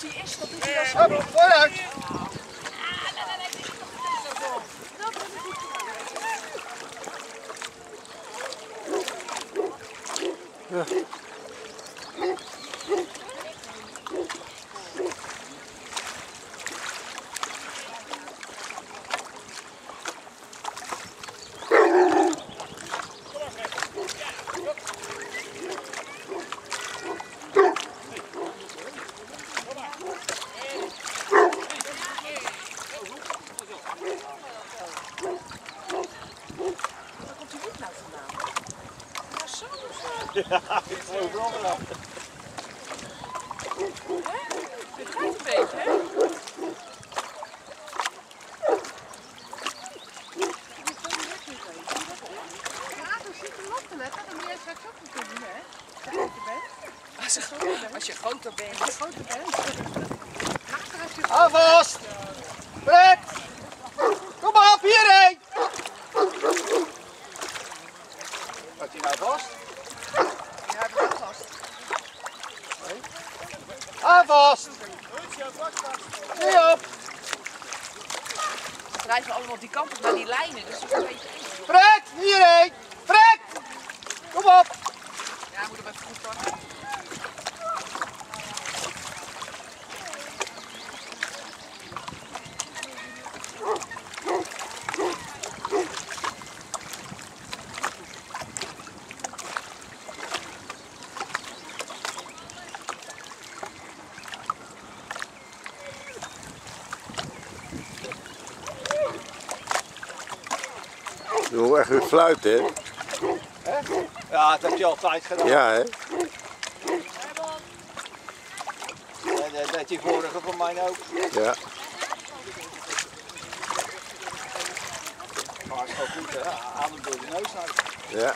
hij is, dan doet hij dat zo. Vooruit! Ja. Ja, ik gooi overal eraf. Dit gaat een beetje, hè? Als je groter bent. Hou vast! Fred! Kom op, hierheen! Had hij nou vast? Ja, dat is vast. Hou vast! Niet op! Ze drijven allemaal die kant op naar die lijnen, dus het is een beetje eng. Fred, hierheen! Fred! Kom op! Ja, moet hem even goed pakken. Je hoort echt weer fluiten, hè? Ja, dat heb je altijd gedaan. Ja, hè? Dat deed die vorige van mij ook. Ja. Maar het is wel goed, hè? Adem door de neus uit. Ja.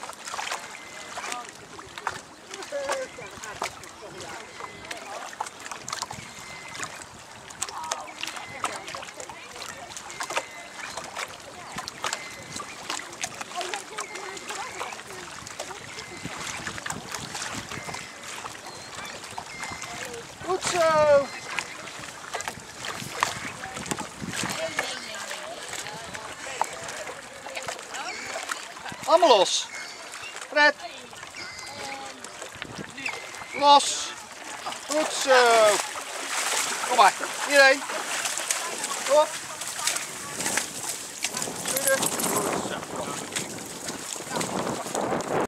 Goed zo! Allemaal los. Fred. Los. Goed zo. Kom maar. Hierheen. Kom op.